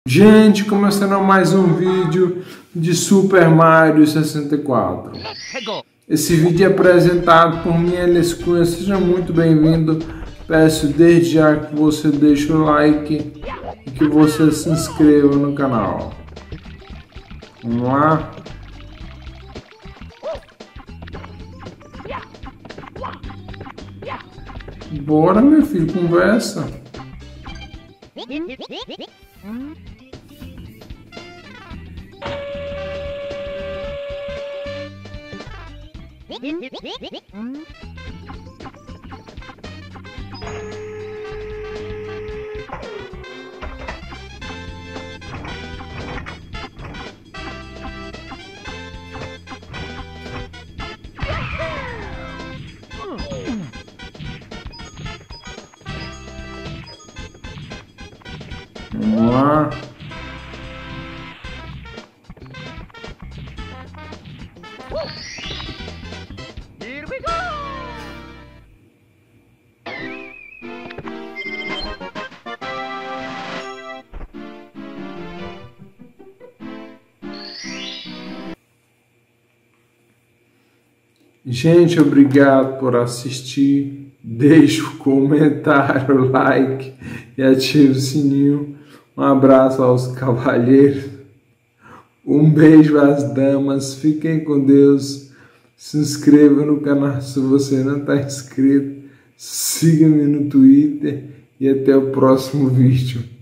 Gente, começando mais um vídeo de Super Mario 64. Esse vídeo é apresentado por mim, Elias Cunha. Seja muito bem-vindo. Peço desde já que você deixe o like e que você se inscreva no canal. Vamos lá? Bora, meu filho, conversa. Vamos lá. Here we go! Gente, obrigado por assistir. Deixe o comentário, o like e ative o sininho. Um abraço aos cavalheiros. Um beijo às damas. Fiquem com Deus. Se inscreva no canal se você não está inscrito. Siga-me no Twitter e até o próximo vídeo.